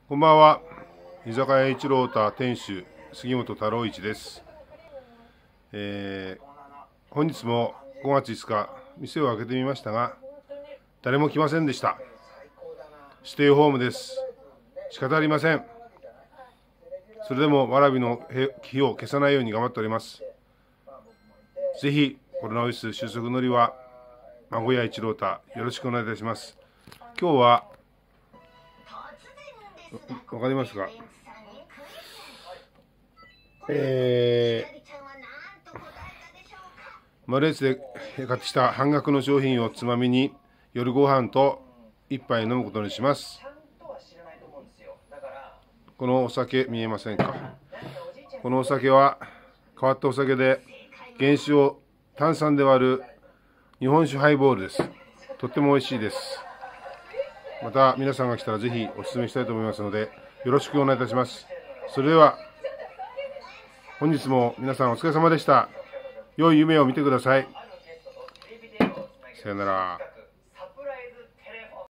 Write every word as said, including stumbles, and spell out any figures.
こんばんは。居酒屋一郎太店主杉本太郎一です。えー、本日もごがついつか店を開けてみましたが、誰も来ませんでした。ステイホームです。仕方ありません。それでもわらびの火を消さないように頑張っております。ぜひコロナウイルス収束のりは孫屋一郎太よろしくお願いいたします。今日はわかりますか？えー、マルエツで買ってきた半額の商品をつまみに夜ご飯と一杯飲むことにします。このお酒見えませんか？このお酒は変わったお酒で原酒を炭酸で割る日本酒ハイボールです。とっても美味しいです。また皆さんが来たらぜひお勧めしたいと思いますのでよろしくお願いいたします。それでは本日も皆さんお疲れ様でした。良い夢を見てください。さよなら。